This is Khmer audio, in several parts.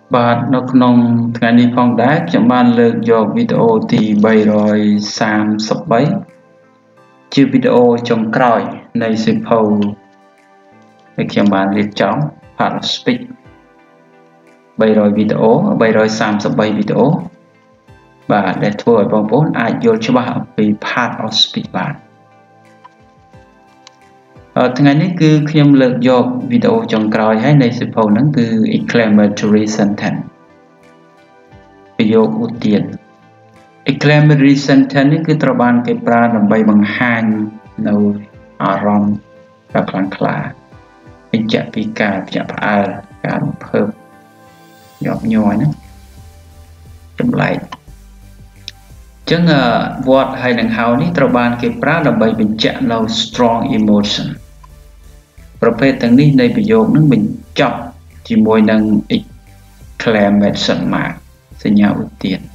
បាទនៅក្នុងថ្ងៃនេះផងដែរខ្ញុំបានលើកយកវីដេអូទី333ជាវីដេអូចុងក្រោយនៃសៀវភៅដែលខ្ញុំបានរៀបចំ Part of Speech 300វីដេអូ333វីដេអូបាទដែលធ្វើឲ្យបងប្អូនអាចយល់ច្បាស់អំពី Part of Speech បានថ្ងៃនេះគឺខ្ញុំលើកយកវីដេអូចុងក្រោយហើយនៃសៀវភៅហ្នឹងគឺ Exclamatory Sentence ប្រយោគឧទាន Exclamatory Sentence នេះគឺត្រូវបានគេប្រើដើម្បីបង្ហាញនៅអារម្មណ៍ដ៏ខ្លាំងក្លាបញ្ជាក់ពីការភ្ញាក់ផ្អើលការរំភើបញាប់ញ័រណាចម្លែកអញ្ចឹង what ហើយនឹង how នេះត្រូវបានគេប្រើដើម្បីបញ្ជាក់នៅ strong emotion ប្រភេទទាំងនេះនៃប្រយោគនឹងបញ្ចប់ជាមួយនឹង exclamation mark សញ្ញាឧទាន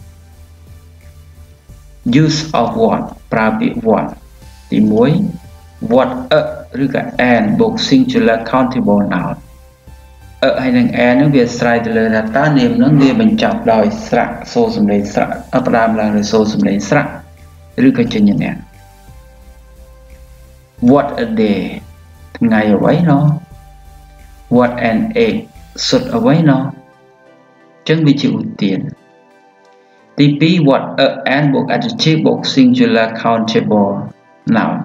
use of what ប្រើពាក្យ what ទី1 what a ឬក៏ an បូក singular countable noun a ហើយនឹង an នឹងវាស្រ័យទៅលើថាតើនាមនឹងវាបញ្ចប់ដោយស្រៈសូរសំឡេងស្រៈផ្ដើមឡើងដោយសូរសំឡេងស្រៈឬក៏ចេញញ៉ាំ what a day ថ្ងៃអ្វីណោះ what an egg សុទ្ធអ្វីណោះចឹងវាជាឧទានទី2 what a and បូក adjective បូក singular countable noun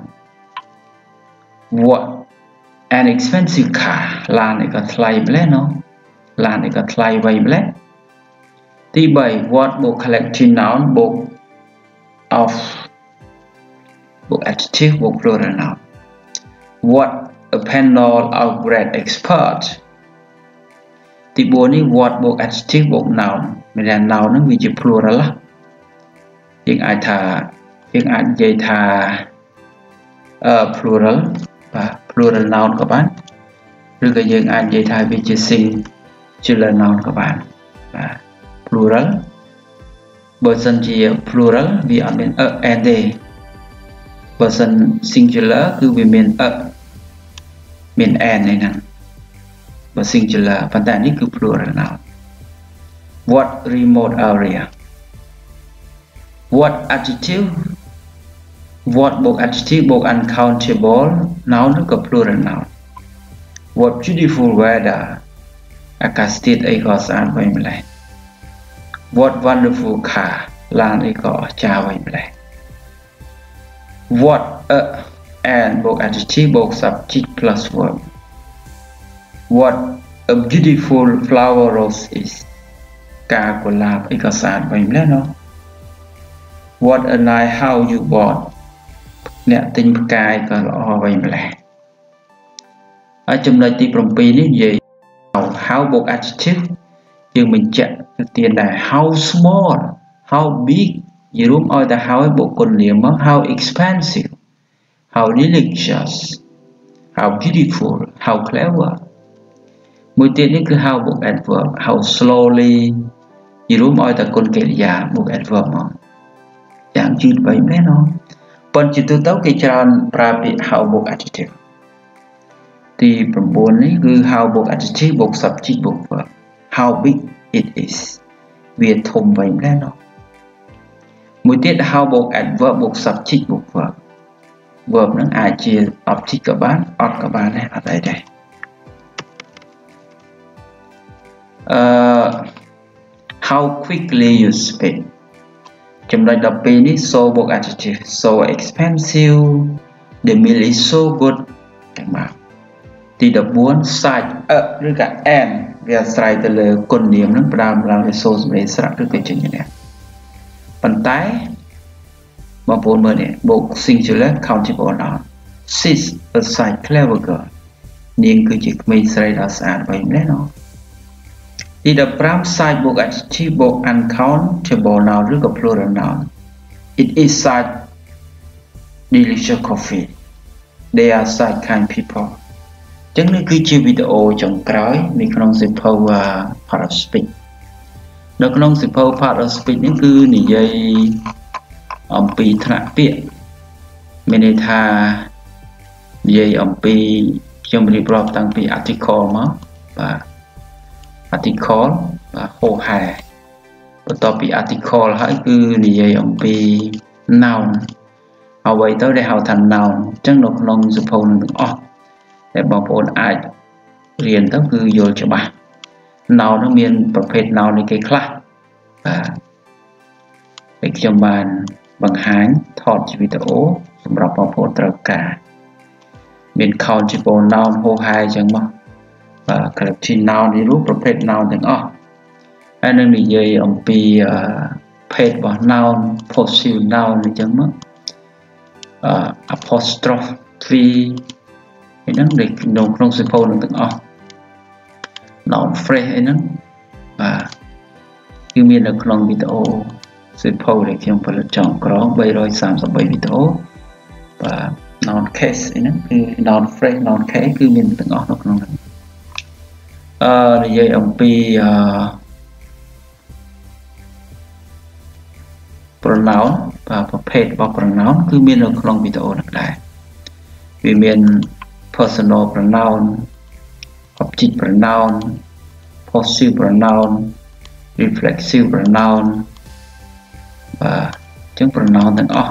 what an expensive car ឡាននេះក៏ថ្លៃម្ល៉េះណោះឡាននេះក៏ថ្លៃអ្វីម្ល៉េះទី3 what បូក collective noun បូក of បូក adjective បូក plural noun what a panel of great expert ទី4នេះ what បូក adjective បូក noun មានថា noun ហ្នឹងវាជា plural យើងអាចនិយាយថា plural បាទ plural noun ក៏បានឬក៏យើងអាចនិយាយថាវាជា singular noun ក៏បានបាទ plural បើសិនជា plural វាអត់មាន a and ទេបើសិន singular គឺវាមាន a មាន and ឯហ្នឹងបើ singular ប៉ុន្តែនេះគឺ plural noun what remote area what adjective what បូក adjective បូក uncountable noun ឬក៏ plural noun what beautiful weather អាកាសធាតុអីក៏ស្អាតវិញម្ល៉េះ what wonderful car ឡានអីក៏អស្ចារ្យវិញម្ល៉េះ what a and បូក adjective បូក subject plus verb what a beautiful flower rose is ការកុលាបអីក៏ស្អាតវិញម្ល៉េះណោះ what a nice house you bought អ្នកទិញផ្កាយក៏ល្អវិញម្ល៉េះហើយចំណុចទី7នេះនិយាយ how បូក adjective យើងបញ្ជាក់ទៅទៀតដែរ how small how big យល់ឲ្យតែ how បូកគុណនាមមក how expensive how delicious how beautiful how clever មួយទៀតនេះគឺ how បូក adverb how slowly យល់ឲ្យតែគុណកិរិយាបូក adverb មកយ៉ាងយឺតបីមែនណោះប៉ុន្តែជាទូទៅគេច្រើនប្រើពាក្យ how បូក adjective ទី9នេះគឺ how បូក adjective បូក subject បូក verb how big it is វាធំបីមែនណោះមួយទៀត how បូក adverb បូក subject បូក verb verb ហ្នឹងអាចជា object ក៏បានអត់ក៏បានដែរអត់អីដែរhow quickly you speak ចំណុច12នេះ so បូក adjective so expensive the meal is so good ទាំងបាទទី14 such a ឬក៏ an វាអាស្រ័យទៅលើគុណនាមនឹងផ្ដើមឡើងដោយសូរសំឡេងស្រៈឬក៏ចេញញ៉ាំប៉ុន្តែបងប្អូនមើលនេះបូក singular countable noun she's a such clever girl នាងគឺជាក្មេងស្រីដ៏ស្អាតវិញម្ល៉េះណោះទី15 such បូក adjective បូក uncountable noun ឬក៏ plural noun it is such delicious coffee they are such kind people ចឹងនេះគឺជាវីដេអូចុងក្រោយនៅក្នុងសៀវភៅ Part of Speech នៅក្នុងសៀវភៅ Part of Speech នេះគឺនិយាយអំពីថ្នាក់ពាក្យមានន័យថានិយាយអំពីខ្ញុំរៀបរាប់តាំងពី article មកបាទ article hô hàiបន្ទាប់ពី article ហើយគឺនិយាយអំពី noun អ្វីទៅដែលហៅថា noun អញ្ចឹងនៅក្នុងសៀវភៅនឹងទាំងអស់ដែលបងប្អូនអាចរៀនទៅគឺយល់ច្បាស់ noun នឹងមានប្រភេទ noun នៃគេខ្លះបាទដែលខ្ញុំបានបង្ហាញថតជាវីដេអូសម្រាប់បងប្អូនត្រូវការមាន countable noun ហូហែអញ្ចឹងមកបាទ collective noun នេះរូបប្រភេទ noun ទាំងអស់ហើយនឹងនិយាយអំពីភេទរបស់ noun possessive noun អញ្ចឹងមកapostrophe អីហ្នឹងនៅក្នុងសៀវភៅនឹងទាំងអស់ noun phrase អីហ្នឹងបាទគឺមាននៅក្នុងវីដេអូសៀវភៅដែលខ្ញុំផលិតចុងក្រោម333វីដេអូបាទ noun case អីហ្នឹងគឺ noun phrase noun case គឺមានទាំងអស់នៅក្នុងហ្នឹងនិយាយអំពីpronoun បាទប្រភេទរបស់ pronoun គឺមាននៅក្នុងវីដេអូនេះដែរវាមាន personal pronoun object pronoun possessive pronoun reflexive pronoun បាទអញ្ចឹង pronoun ទាំងអស់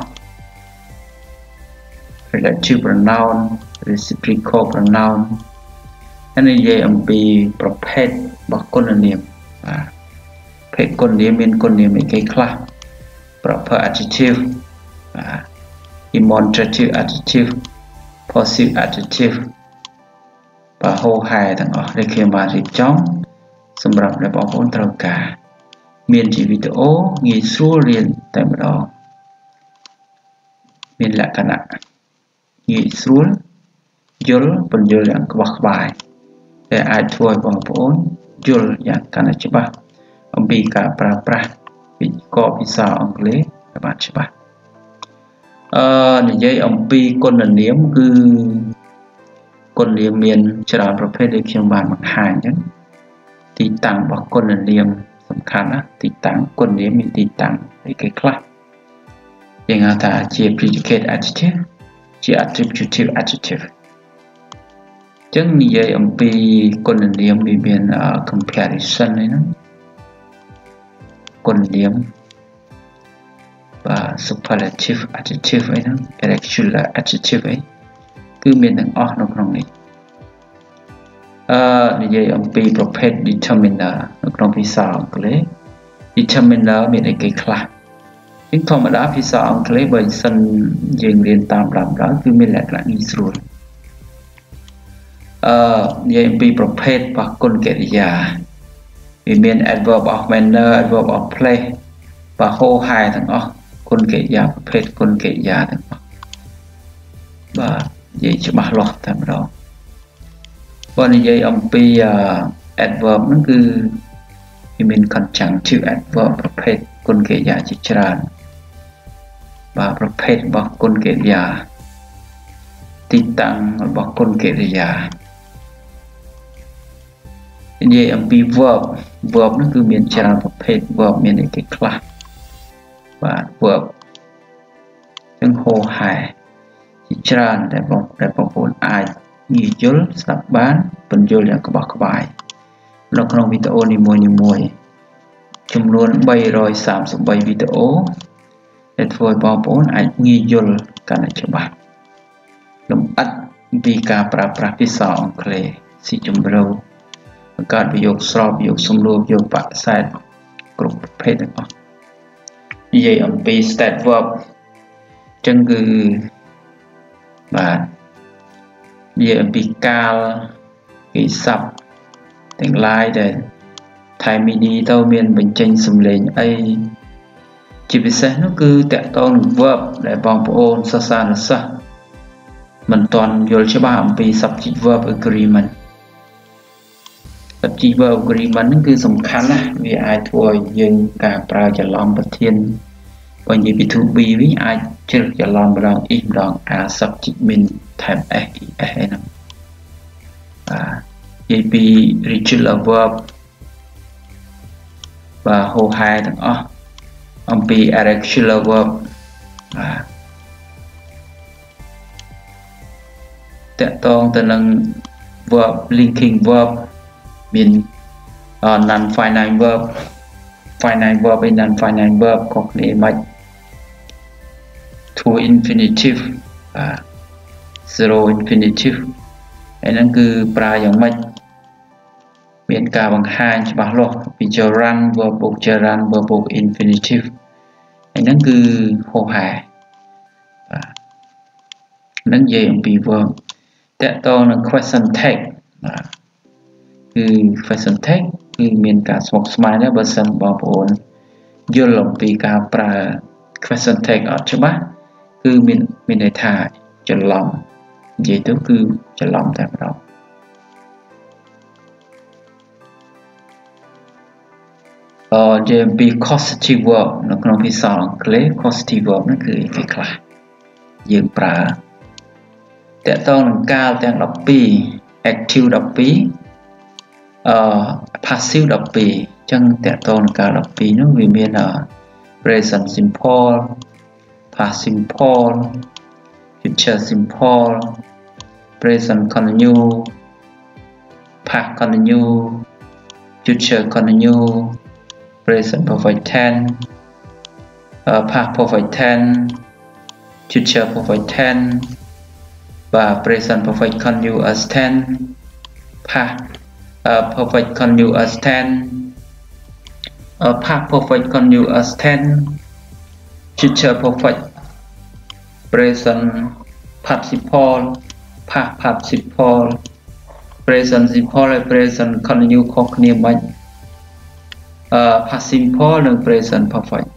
relative pronoun reciprocal pronoun ហើយនិយាយអំពីប្រភេទរបស់គុណនាមបាទប្រភេទគុណនាមមានគុណនាមអីគេខ្លះproper adjective demonstrative adjective possessive adjective បាទហូហែទាំងអស់ដែលខ្ញុំបានរៀបចំសម្រាប់អ្នកបងប្អូនត្រូវការមានជាវីដេអូងាយស្រួលរៀនតែម្ដងមានលក្ខណៈងាយស្រួលយល់ពន្យល់យ៉ាងក្បោះក្បាយដែលអាចធ្វើឲ្យបងប្អូនយល់យ៉ាងកាន់តែច្បាស់អំពីការប្រើប្រាស់វិសាអង់គ្លេសឲ្យបានច្បាស់និយាយអំពីគុណនាមគឺគុណនាមមានច្រើនប្រភេទដែលខ្ញុំបានបង្ហាញអញ្ចឹងទីតាំងរបស់គុណនាមសំខាន់ណាទីតាំងគុណនាមមានទីតាំងអីគេខ្លះយើងហៅថាជា predicate adjective ជា attributive adjective អញ្ចឹងនិយាយអំពីគុណនាមវាមាន comparison អីហ្នឹងគុណនាមបាទ superlative adjective អីហ្នឹង irregular adjective អីគឺមានទាំងអស់នៅក្នុងនេះនិយាយអំពីប្រភេទ determiner នៅក្នុងភាសាអង់គ្លេស determiner មានអីគេខ្លះជាធម្មតាភាសាអង់គ្លេសបើសិនយើងរៀនតាមដើមគឺមានលក្ខណៈងាយស្រួលនិយាយអំពីប្រភេទរបស់គុណកិរិយាវាមាន adverb of manner adverb of place បាទហូហែទាំងអស់គុណកិរិយាប្រភេទគុណកិរិយាទាំងអស់បាទនិយាយច្បាស់លាស់តែម្ដងបើនិយាយអំពី adverb ហ្នឹងគឺវាមាន conjunctive adverb ប្រភេទគុណកិរិយាជាច្រើនបាទប្រភេទរបស់គុណកិរិយាទីតាំងរបស់គុណកិរិយានិយាយអំពី verb ហ្នឹងគឺមានច្រើនប្រភេទ verb មានអីគេខ្លះបាទ verb ទាំងហូហែជាច្រើនដែលបងប្អូនអាចងាយយល់ស្ដាប់បានពន្យល់យ៉ាងក្បោះក្បាយនៅក្នុងវីដេអូនីមួយៗចំនួន333វីដេអូដែលធ្វើឲ្យបងប្អូនអាចងាយយល់កាន់តែច្បាស់លម្អិតអំពីការប្រើប្រាស់ភាសាអង់គ្លេសស៊ីជម្រៅបង្កើតប្រយោគស្របប្រយោគសំនួរប្រយោគបដិសេធគ្រប់ប្រភេទទាំងអស់និយាយអំពី state verb ចឹងគឺបាទនិយាយអំពីកាលគេស័ព្ទទាំងឡាយដែលថៃមីនីទៅមានបញ្ចេញសំឡេងអីជាពិសេសនោះគឺតកតងនឹង verb ដែលបងប្អូនសិស្សានុសិស្សមិនទាន់យល់ច្បាស់អំពី subject verb agreement subject verb agreement ហ្នឹងគឺសំខាន់ណាស់វាអាចធ្វើឲ្យយើងការប្រើច្រឡំប្រធានបើនិយាយពី to be វិញអាចជ្រឹះច្រឡំម្ដង is ម្ដង are subject មានថែម s es ហ្នឹងបាទនិយាយពី regular verb បាទហូហែទាំងអស់អំពី irregular verb បាទតកតងទៅនឹង verb linking verb មាន non finite verb finite verb and non finite verb ក៏គ្នាមិន to infinitive zero infinitive ហើយហ្នឹងគឺប្រើយ៉ាងម៉េចមានការបង្ហាញច្បាស់លាស់ពី gerund verb បូក gerund verb បូក infinitive ហើយហ្នឹងគឺហោហែហ្នឹងនិយាយអំពី verb តកតងនឹង question text គឺ question text គឺមានការស្មុគស្មាញដែរបើសិនបងប្អូនយល់អំពីការប្រើ question text អត់ច្បាស់គឺមានន័យថាច្រឡំនិយាយទៅគឺច្រឡំតែម្ដងនិយាយអំពី causative verb នៅក្នុងភាសាអង់គ្លេស causative verb ហ្នឹងគឺគេខ្លះយើងប្រើតកតងនឹងកាលទាំង12 active 12passive 12អញ្ចឹងតកតងនឹងកាល12ហ្នឹងវាមាន present simple past simple future simple present continue past continue future continue present perfect tense past perfect tense future perfect tense và present perfect continuous tense past perfect continuous tense past perfect continuous tense future perfect present participle past participle present simple และ present continue ខុសគ្នាមិន past simple និង present perfect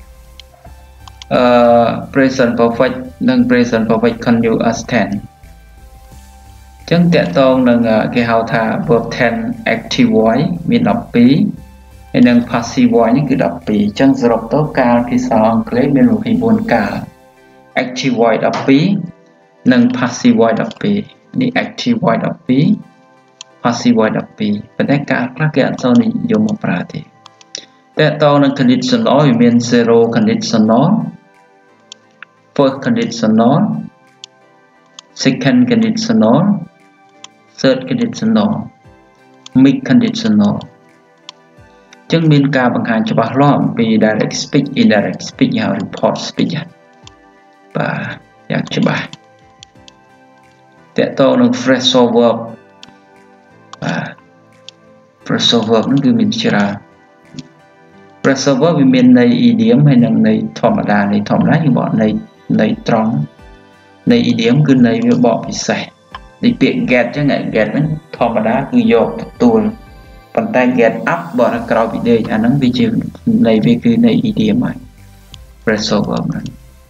present perfect និង present perfect continuous tense អញ្ចឹងតកតងនឹងគេហៅថា verb tense active voice មាន12ហើយនិង passive voice នេះគឺ12អញ្ចឹងសរុបទៅកាលភាសាអង់គ្លេសមាន24កាល active voice 12និង passive voice 12នេះ active voice 12 passive voice 12ប៉ុន្តែកាលខ្លះគេអត់សូវនិយមមកប្រើទេតកតងនឹង conditional វាមាន zero conditional first conditional second conditional third conditional mid conditional ចឹងមានការបង្ហាញច្បាស់លាស់អំពី direct speech indirect speech ហើយ report speech បាទយ៉ាងច្បាស់តកតងនឹង phrasal verb បាទ phrasal verb ហ្នឹងគឺមានច្រើន phrasal verb វាមានន័យ idiom ហើយនិងន័យធម្មតាយើងបកន័យត្រង់ន័យ idiom គឺន័យវាបកពិសេសដូចពាក្យ get ចឹង get ហ្នឹងធម្មតាគឺយកទទួលប៉ុន្តែ get up បកក្រោយពីដេកអាហ្នឹងវាជាន័យវាគឺន័យ idiom ហើយ phrasal verb ហ្នឹង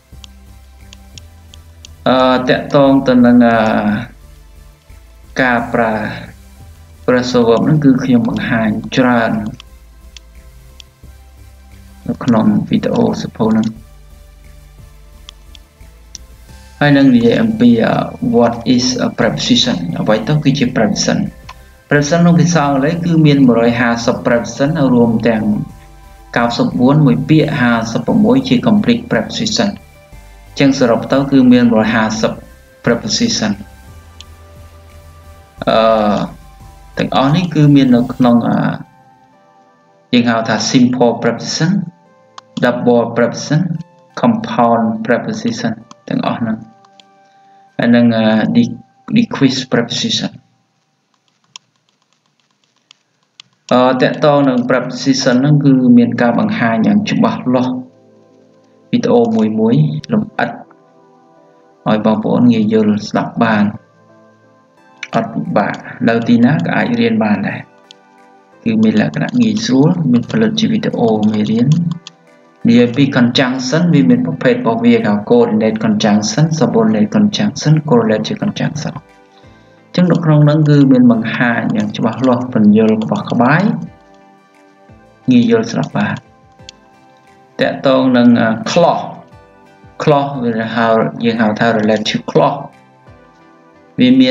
តកតងទៅនឹងការប្រើ phrasal verb ហ្នឹងគឺខ្ញុំបង្ហាញច្រើននៅក្នុងវីដេអូសៀវភៅហ្នឹងហើយនឹងនិយាយអំពី what is a preposition អ្វីទៅគឺជា preposition ក្នុងភាសាអង់គ្លេសគឺមាន150 preposition រួមទាំង94មួយពាក្យ56ជា complete preposition ចឹងសរុបទៅគឺមាន150 preposition ទាំងអស់នេះគឺមាននៅក្នុងយើងហៅថា simple preposition double preposition compound preposition ទាំងអស់ហ្នឹងហើយនឹង decrease preposition តកតងនឹង preposition ហ្នឹងគឺមានការបង្ហាញយ៉ាងច្បាស់លាស់វីដេអូមួយលម្អិតឲ្យបងប្អូនងាយយល់ស្ដាប់បានអត់ពិបាកនៅទីណាក៏អាចរៀនបានដែរគឺមានលក្ខណៈងាយស្រួលមានផលិតជាវីដេអូមេរៀននិយាយពី conjunction វាមានប្រភេទរបស់វាថា coordinate conjunction subordinate conjunction correlative conjunction អញ្ចឹងនៅក្នុងហ្នឹងគឺមានបង្ហាញយ៉ាងច្បាស់លាស់ពន្យល់ក្បោះក្បាយងាយយល់ស្ដាប់បានតកតងនឹង clause វាយើងហៅថា relative clause វាមាន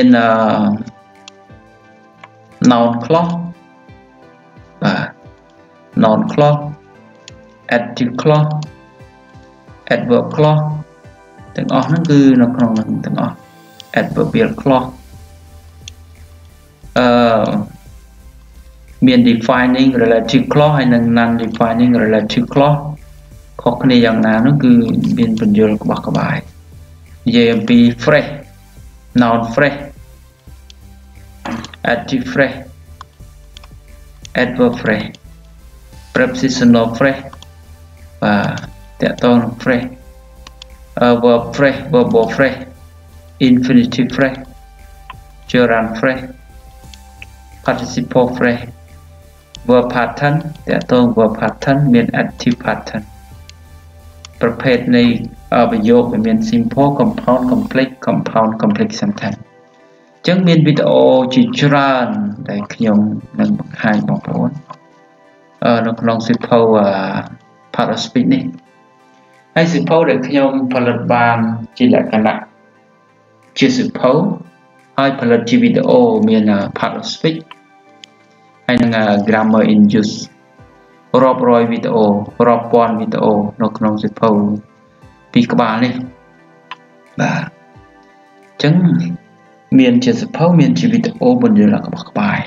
noun clause បាទ noun clause adjective clause adverb clause ទាំងអស់ហ្នឹងគឺនៅក្នុងហ្នឹងទាំងអស់ adverbial clause miền defining relative clause hay là non defining relative clause khó khăn này nào nó cứ miền phần dừa của các bài JMP fresh noun fresh adjective fresh adverb fresh prepositional fresh và tẹt tôn fresh verb fresh verbal fresh infinitive fresh gerund fresh participle fresh verb pattern tẹt tôn verb pattern miền active patternประเภทในประโยคเป็น simple compound complex compound complex sentence จึงมีวิดีโอจีจราน์ได้ขยมหนึ่งให้บอกผลนกลองสิบเท่าพาราสปิกนี่ให้สิบเท่าได้ขยมผลิตบางจีละกันละจีสิบเท่าให้ผลิตจีวิดีโอมีพาราสปิกให้นั่ง grammar in useรอบรอยวิดีโอรอบปอนวิดีโอนกน้องสิบเท่าปีกบาลนี่บ่าจังเมียนจีสิบเท่าเมียนจีวิดีโอบนเรือหลักบักบาย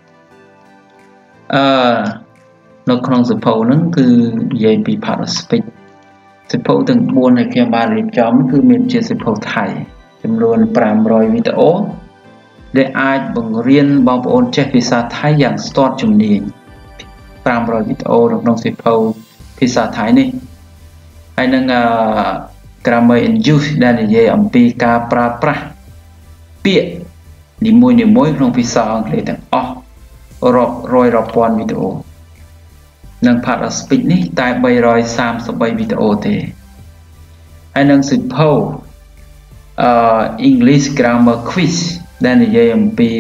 นกน้องสิบเท่านั้นคือเย่ปีพาราสปิกสิบเท่าถึงบนในเกียร์บาลรีจอมคือเมียนจีสิบเท่าไทยจำนวนปรามรอยวิดีโอได้อาจบังเรียนบางปอนเจ็ดภาษาไทยอย่างสตอดจุ่มเนียงปรามรอยวิดีโอนกน้องสิบเท่าภาษาไทยนี่ให้นั่งgrammar in use ได้ในเย่อมปีกาปราปราเปียนิมวยក្នុងភាសាអង់គ្លេសទាំងអស់រាប់រយរាប់ពាន់វីដេអូនឹង Paraspeak នេះតែ333វីដេអូទេហើយនឹងសិភៅEnglish grammar quiz ដែលនិយាយអំពី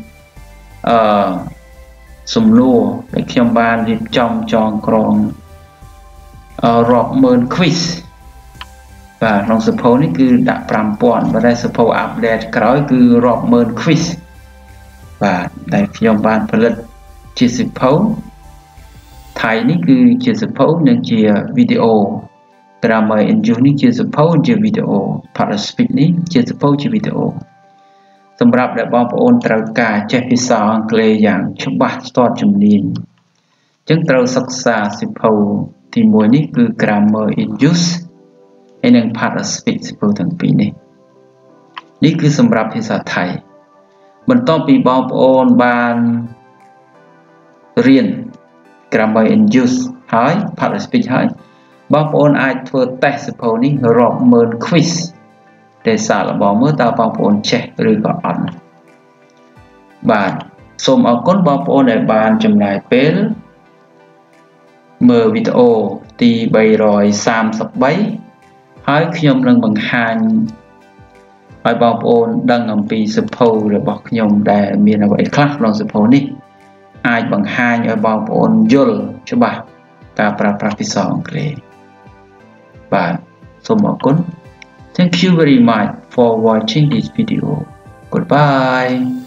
សំណួរដែលខ្ញុំបានរៀបចំចងក្រងរាប់ម៉ឺន quiz បាទក្នុងសិភៅនេះគឺដាក់ 5000 បើតែសិភៅអាប់ដេតក្រោយគឺរាប់ម៉ឺន quiz បាទដែលខ្ញុំបានផលិតជាសិភៅថៃនេះគឺជាសិភៅនិងជាវីដេអូ grammar in use នេះជាសិភៅជាវីដេអូ Paraspeak នេះជាសិភៅជាវីដេអូសម្រាប់ដែលបងប្អូនត្រូវការចេះភាសាអង់គ្លេសយ៉ាងច្បាស់ស្ទាត់ជំនាញអញ្ចឹងត្រូវសិក្សាសិភៅទី1នេះគឺ grammar in use ហើយនឹង Paraspeak សិភៅទាំងពីរនេះគឺសម្រាប់ភាសាថៃបន្ទាប់ពីបងប្អូនបានរៀន grammar in use ហើយ Paraspeak ហើយបងប្អូនអាចធ្វើតេស្តសិភៅនេះរាប់ម៉ឺន quiz ដែលសាកល្បងមើលតើបងប្អូនចេះឬក៏អត់បាទសូមអរគុណបងប្អូនដែលបានចំណាយពេលមើលវីដេអូទី333ហើយខ្ញុំនឹងបង្ហាញឲ្យបងប្អូនដឹងអំពីសិភៅរបស់ខ្ញុំដែលមានអ្វីខ្លះក្នុងសិភៅនេះអាចបង្ហាញឲ្យបងប្អូនយល់ច្បាស់ការប្រើប្រាស់ភាសាអង់គ្លេសបាទសូមអរគុណThank you very much for watching this video. Goodbye.